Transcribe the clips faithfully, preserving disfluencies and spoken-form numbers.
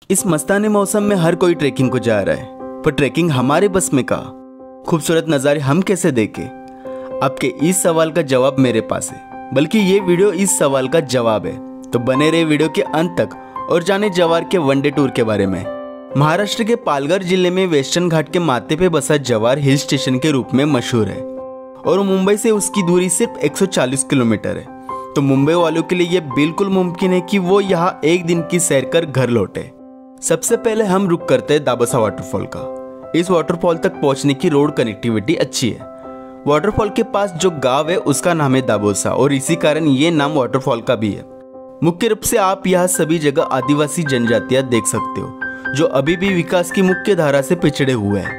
इस मस्ताने मौसम में हर कोई ट्रैकिंग को जा रहा है, पर ट्रैकिंग हमारे बस में कहाँ? खूबसूरत नज़ारे हम कैसे देखें? आपके इस सवाल का जवाब मेरे पास है, बल्कि ये वीडियो इस सवाल का जवाब है। तो बने रहे वीडियो के अंत तक और जाने जवार के वनडे टूर के बारे में। महाराष्ट्र के पालघर जिले में वेस्टर्न घाट के माथे पे बसा जवार हिल स्टेशन के रूप में मशहूर है और मुंबई से उसकी दूरी सिर्फ एक सौ चालीस किलोमीटर है। तो मुंबई वालों के लिए यह बिल्कुल मुमकिन है कि वो यहाँ एक दिन की सैर कर घर लौटे। सबसे पहले हम रुक करते हैं दाबोसा वाटरफॉल का। इस वाटरफॉल तक पहुंचने की रोड कनेक्टिविटी अच्छी है। वाटरफॉल के पास जो गांव है उसका नाम है दाबोसा और इसी कारण ये नाम वाटरफॉल का भी है। मुख्य रूप से आप यहाँ सभी जगह आदिवासी जनजातियां देख सकते हो, जो अभी भी विकास की मुख्य धारा से पिछड़े हुए हैं।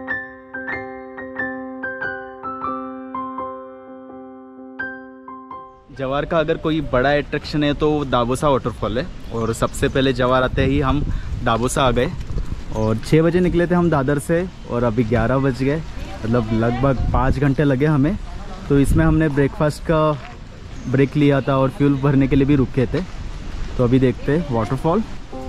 जवार का अगर कोई बड़ा अट्रैक्शन है तो दाबोसा वाटरफॉल है। और सबसे पहले जवार आते ही हम दाबोसा आ गए और छः बजे निकले थे हम दादर से और अभी ग्यारह बज गए, मतलब लगभग पाँच घंटे लगे हमें। तो इसमें हमने ब्रेकफास्ट का ब्रेक लिया था और फ्यूल भरने के लिए भी रुके थे। तो अभी देखते हैं वाटरफॉल।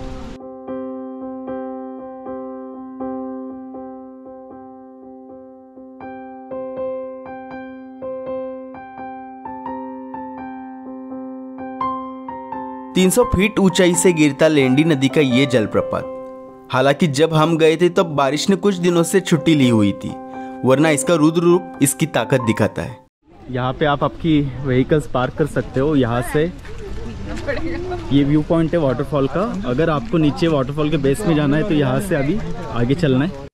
तीन सौ फीट ऊंचाई से गिरता लेंडी नदी का ये जलप्रपात। हालांकि जब हम गए थे तब बारिश ने कुछ दिनों से छुट्टी ली हुई थी, वरना इसका रुद्र रूप इसकी ताकत दिखाता है। यहाँ पे आप आपकी व्हीकल्स पार्क कर सकते हो। यहाँ से ये व्यू पॉइंट है वाटरफॉल का। अगर आपको नीचे वाटरफॉल के बेस में जाना है तो यहाँ से अभी आगे चलना है।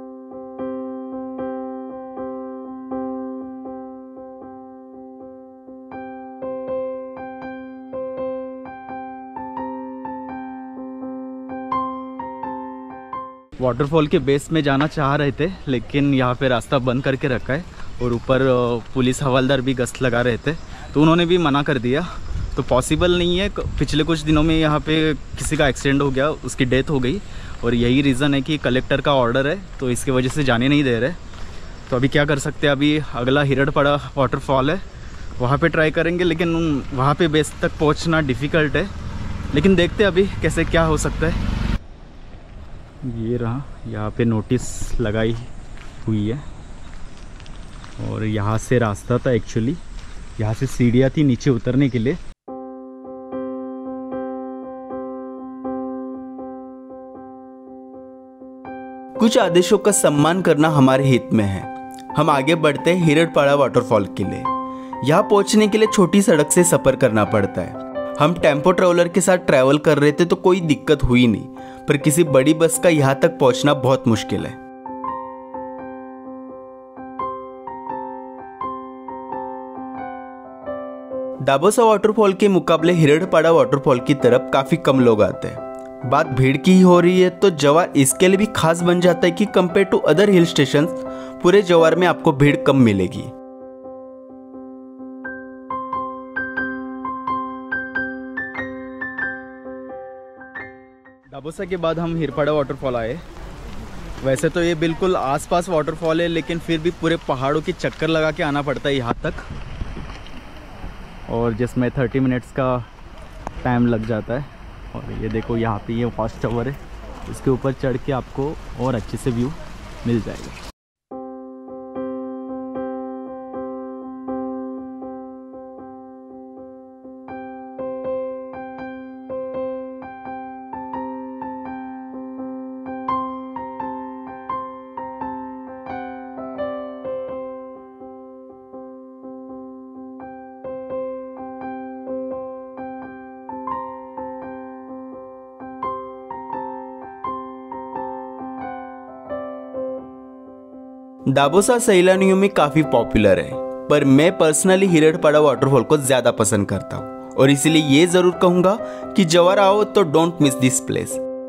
वाटरफॉल के बेस में जाना चाह रहे थे, लेकिन यहाँ पे रास्ता बंद करके रखा है और ऊपर पुलिस हवलदार भी गश्त लगा रहे थे, तो उन्होंने भी मना कर दिया। तो पॉसिबल नहीं है। पिछले कुछ दिनों में यहाँ पे किसी का एक्सीडेंट हो गया, उसकी डेथ हो गई और यही रीज़न है कि कलेक्टर का ऑर्डर है, तो इसकी वजह से जाने नहीं दे रहे। तो अभी क्या कर सकते हैं, अभी अगला हिरडपड़ा वाटरफॉल है, वहाँ पर ट्राई करेंगे। लेकिन वहाँ पर बेस तक पहुँचना डिफ़िकल्ट है, लेकिन देखते अभी कैसे क्या हो सकता है। ये रहा, यहाँ पे नोटिस लगाई हुई है और यहाँ से रास्ता था। एक्चुअली यहाँ से सीढ़ियाँ थी नीचे उतरने के लिए। कुछ आदेशों का सम्मान करना हमारे हित में है। हम आगे बढ़ते हैं हिरडपाड़ा वाटरफॉल के लिए। यहाँ पहुँचने के लिए छोटी सड़क से सफ़र करना पड़ता है। हम टेम्पो ट्रैवलर के साथ ट्रैवल कर रहे थे तो कोई दिक्कत हुई नहीं, पर किसी बड़ी बस का यहाँ तक पहुँचना बहुत मुश्किल है। दाबोसा वाटरफॉल के मुकाबले हिरडपाड़ा वाटरफॉल की तरफ काफी कम लोग आते हैं। बात भीड़ की ही हो रही है तो जवार इसके लिए भी खास बन जाता है कि compare to other hill station पूरे जवार में आपको भीड़ कम मिलेगी। दाबोसा के बाद हम हिरडपाड़ा वाटरफॉल आए। वैसे तो ये बिल्कुल आसपास वाटरफॉल है, लेकिन फिर भी पूरे पहाड़ों की चक्कर लगा के आना पड़ता है यहाँ तक, और जिसमें तीस मिनट्स का टाइम लग जाता है। और ये देखो यहाँ पे ये वॉच टावर है, इसके ऊपर चढ़ के आपको और अच्छे से व्यू मिल जाएगा। दाबोसा सैलानियों में काफी पॉपुलर है, पर मैं पर्सनली हिरडपाड़ा वाटरफॉल को ज्यादा पसंद करता हूँ और इसीलिए ये जरूर कहूंगा कि जवार आओ तो डोंट मिस दिस प्लेस।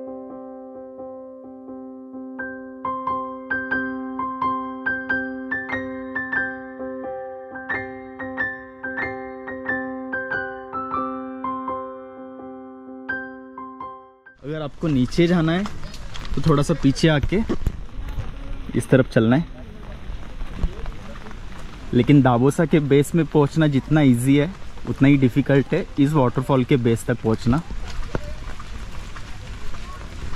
अगर आपको नीचे जाना है तो थोड़ा सा पीछे आके इस तरफ चलना है, लेकिन दाबोसा के बेस में पहुंचना जितना इजी है उतना ही डिफ़िकल्ट है इस वाटरफॉल के बेस तक पहुंचना।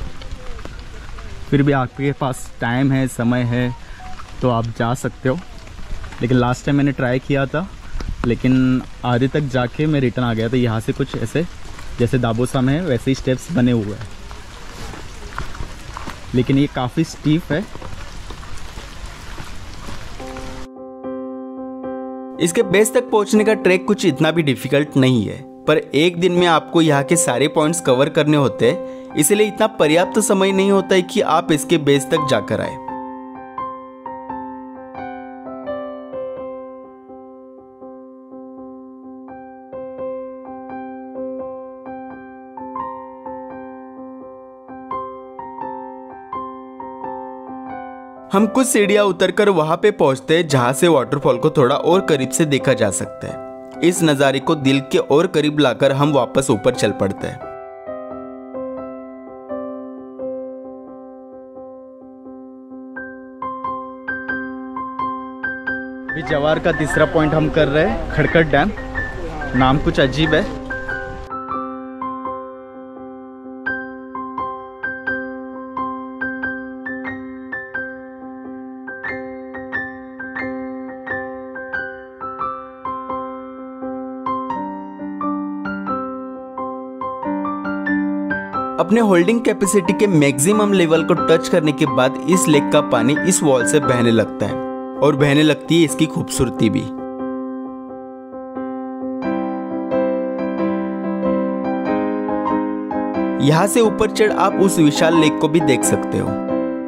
फिर भी आपके पास टाइम है, समय है, तो आप जा सकते हो। लेकिन लास्ट टाइम मैंने ट्राई किया था, लेकिन आधे तक जाके मैं रिटर्न आ गया था। यहाँ से कुछ ऐसे जैसे दाबोसा में है वैसे ही स्टेप्स बने हुए हैं, लेकिन ये काफ़ी स्टीप है। इसके बेस तक पहुंचने का ट्रैक कुछ इतना भी डिफिकल्ट नहीं है, पर एक दिन में आपको यहाँ के सारे पॉइंट्स कवर करने होते हैं, इसलिए इतना पर्याप्त समय नहीं होता है कि आप इसके बेस तक जाकर आए। हम कुछ सीढ़ियां उतरकर वहां पे पहुंचते हैं जहां से वाटरफॉल को थोड़ा और करीब से देखा जा सकता है। इस नज़ारे को दिल के और करीब लाकर हम वापस ऊपर चल पड़ते हैं। अभी जवार का तीसरा पॉइंट हम कर रहे हैं, खड़कड़ डैम। नाम कुछ अजीब है। अपने होल्डिंग कैपेसिटी के मैक्सिमम लेवल को टच करने के बाद इस लेक का पानी इस वॉल से बहने लगता है और बहने लगती है इसकी खूबसूरती भी। यहां से ऊपर चढ़ आप उस विशाल लेक को भी देख सकते हो।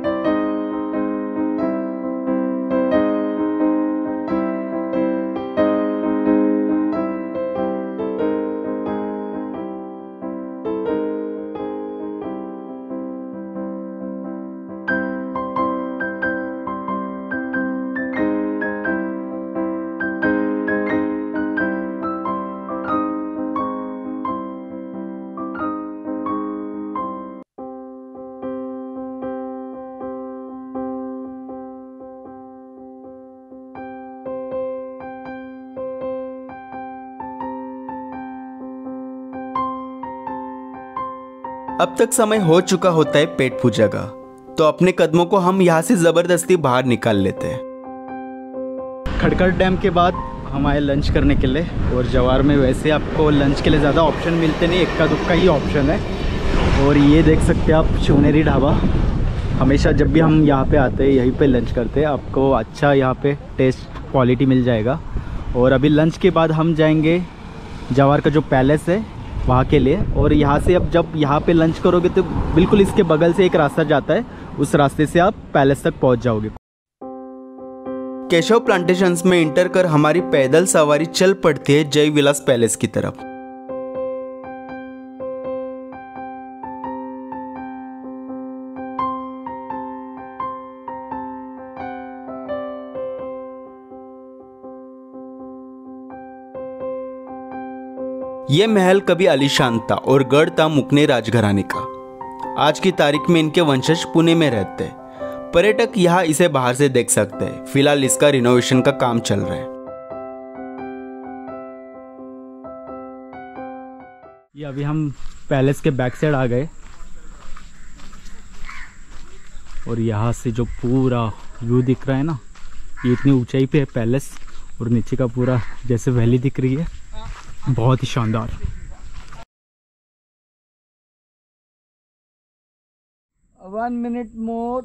अब तक समय हो चुका होता है पेट पूजा का, तो अपने कदमों को हम यहाँ से जबरदस्ती बाहर निकाल लेते हैं। खड़कड़ डैम के बाद हम आए लंच करने के लिए, और जवार में वैसे आपको लंच के लिए ज़्यादा ऑप्शन मिलते नहीं, इक्का दुक्का ही ऑप्शन है। और ये देख सकते हैं आप शिवनेरी ढाबा। हमेशा जब भी हम यहाँ पे आते हैं यहीं पे लंच करते हैं, आपको अच्छा यहाँ पे टेस्ट क्वालिटी मिल जाएगा। और अभी लंच के बाद हम जाएंगे जवार का जो पैलेस है वहाँ के लिए। और यहाँ से अब जब यहाँ पे लंच करोगे तो बिल्कुल इसके बगल से एक रास्ता जाता है, उस रास्ते से आप पैलेस तक पहुँच जाओगे। केशव प्लांटेशंस में इंटर कर हमारी पैदल सवारी चल पड़ती है जय विलास पैलेस की तरफ। यह महल कभी आलीशान था और गढ़ था मुकने राजघराने का। आज की तारीख में इनके वंशज पुणे में रहते हैं। पर्यटक यहाँ इसे बाहर से देख सकते हैं। फिलहाल इसका रिनोवेशन का काम चल रहा है। ये अभी हम पैलेस के बैक साइड आ गए, और यहाँ से जो पूरा व्यू दिख रहा है ना, ये इतनी ऊंचाई पे है पैलेस, और नीचे का पूरा जैसे वैली दिख रही है, बहुत ही शानदार। One minute more.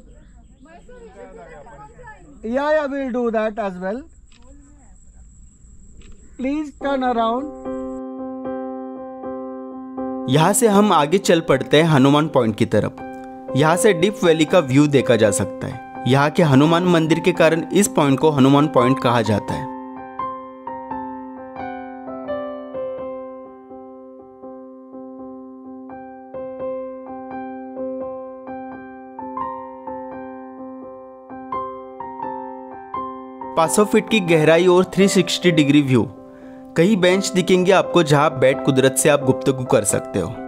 Yeah, yeah, we'll do that as well. Please turn around. यहाँ से हम आगे चल पड़ते हैं हनुमान पॉइंट की तरफ। यहाँ से डीप वैली का व्यू देखा जा सकता है। यहाँ के हनुमान मंदिर के कारण इस पॉइंट को हनुमान पॉइंट कहा जाता है। पाँच सौ फीट की गहराई और तीन सौ साठ डिग्री व्यू। कई बेंच दिखेंगे आपको जहां बैठ कुदरत से आप गुफ्तगू कर सकते हो।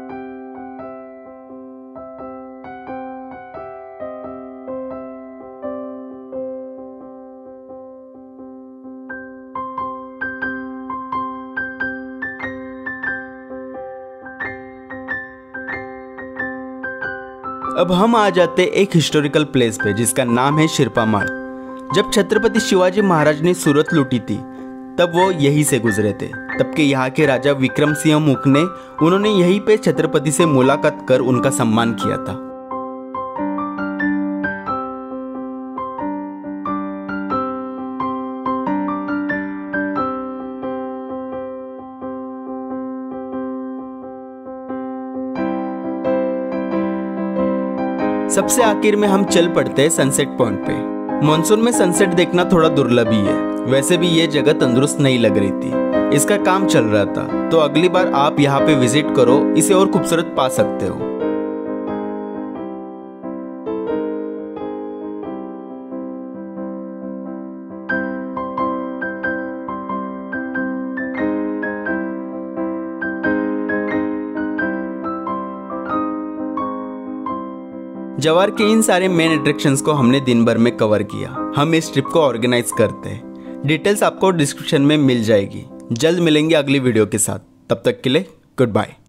अब हम आ जाते एक हिस्टोरिकल प्लेस पे जिसका नाम है शिरपामाळ। जब छत्रपति शिवाजी महाराज ने सूरत लूटी थी तब वो यहीं से गुजरे थे। तब के यहाँ के राजा विक्रम सिंह मुख ने उन्होंने यहीं पे छत्रपति से मुलाकात कर उनका सम्मान किया था। सबसे आखिर में हम चल पड़ते हैं सनसेट पॉइंट पे। मॉनसून में सनसेट देखना थोड़ा दुर्लभ ही है। वैसे भी ये जगह तंदुरुस्त नहीं लग रही थी, इसका काम चल रहा था, तो अगली बार आप यहाँ पे विजिट करो, इसे और खूबसूरत पा सकते हो। जवार के इन सारे मेन अट्रैक्शंस को हमने दिन भर में कवर किया। हम इस ट्रिप को ऑर्गेनाइज करते हैं। डिटेल्स आपको डिस्क्रिप्शन में मिल जाएगी। जल्द मिलेंगे अगली वीडियो के साथ। तब तक के लिए गुड बाय।